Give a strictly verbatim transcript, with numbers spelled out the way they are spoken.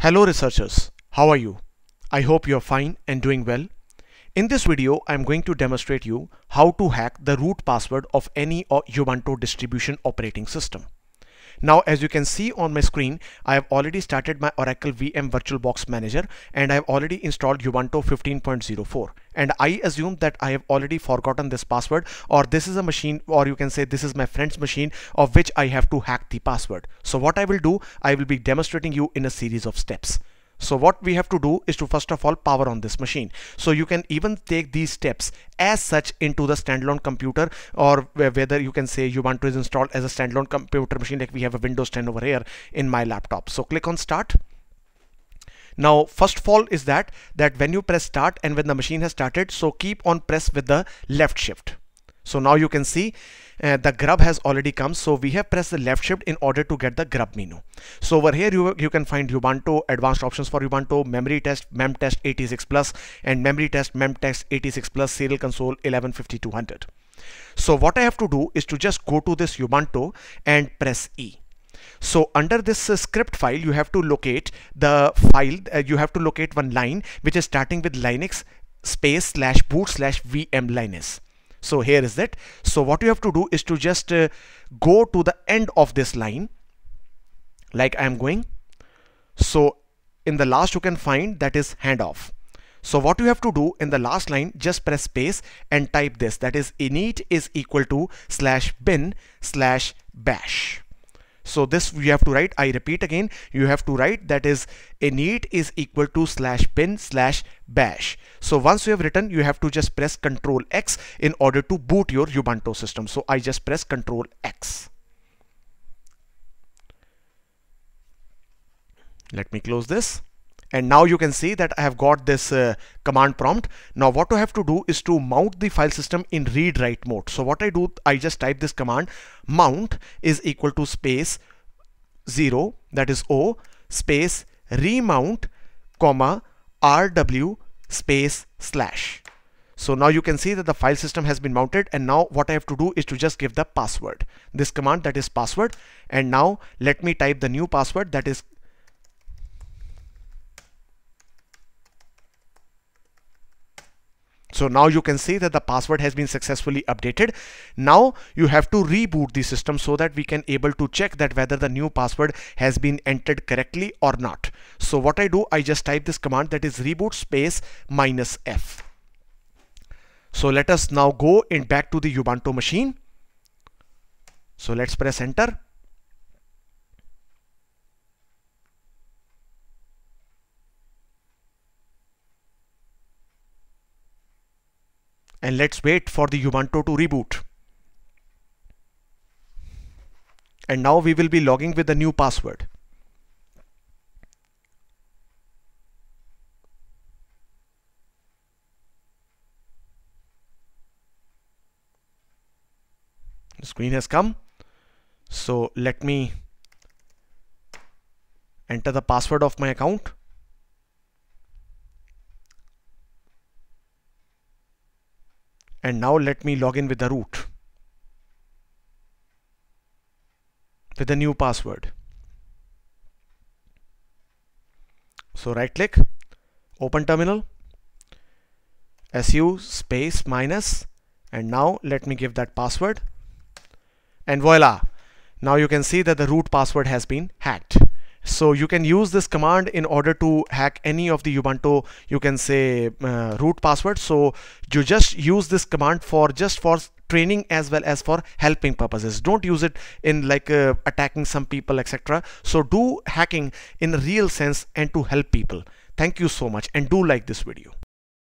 Hello researchers, how are you? I hope you are fine and doing well. In this video, I am going to demonstrate you how to hack the root password of any Ubuntu distribution operating system. Now, as you can see on my screen, I have already started my Oracle V M VirtualBox Manager and I have already installed Ubuntu fifteen point oh four. And I assume that I have already forgotten this password, or this is a machine, or you can say this is my friend's machine of which I have to hack the password. So what I will do, I will be demonstrating you in a series of steps. So what we have to do is to first of all power on this machine. So you can even take these steps as such into the standalone computer, or whether you can say Ubuntu is installed as a standalone computer machine, like we have a Windows ten over here in my laptop. So click on start. Now first of all is that that when you press start and when the machine has started, so keep on press with the left shift. So now you can see uh, the grub has already come. So we have pressed the left shift in order to get the grub menu. So over here you, you can find Ubuntu, advanced options for Ubuntu, memory test, mem test eighty-six plus, and memory test, mem test eighty-six plus, serial console eleven fifty two hundred. So what I have to do is to just go to this Ubuntu and press E. So under this uh, script file, you have to locate the file, uh, you have to locate one line which is starting with Linux space slash boot slash V M Linux. So here is it. So what you have to do is to just uh, go to the end of this line, like I am going. So in the last you can find that is handoff. So what you have to do in the last line, just press space and type this, that is init is equal to slash bin slash bash. So this you have to write, I repeat again, you have to write that is init is equal to slash bin slash bash. So once you have written, you have to just press control X in order to boot your Ubuntu system. So I just press control X. Let me close this. And now you can see that I have got this uh, command prompt. Now what I have to do is to mount the file system in read write mode. So what I do, I just type this command, mount is equal to space zero, that is O, space remount, comma rw space slash. So now you can see that the file system has been mounted, and now what I have to do is to just give the password, this command, that is password. And now let me type the new password, that is So now you can see that the password has been successfully updated. Now you have to reboot the system so that we can able to check that whether the new password has been entered correctly or not. So what I do, I just type this command, that is reboot space minus F. So let us now go in back to the Ubuntu machine. So let's press enter. And let's wait for the Ubuntu to reboot. And now we will be logging with the new password. The screen has come. So let me enter the password of my account. And now let me log in with the root with the new password. So right click, open terminal, su space minus, and now let me give that password, and voila, now you can see that the root password has been hacked. So you can use this command in order to hack any of the Ubuntu, you can say uh, root password. So you just use this command for just for training as well as for helping purposes. Don't use it in like uh, attacking some people, et cetera. So do hacking in a real sense and to help people. Thank you so much, and do like this video.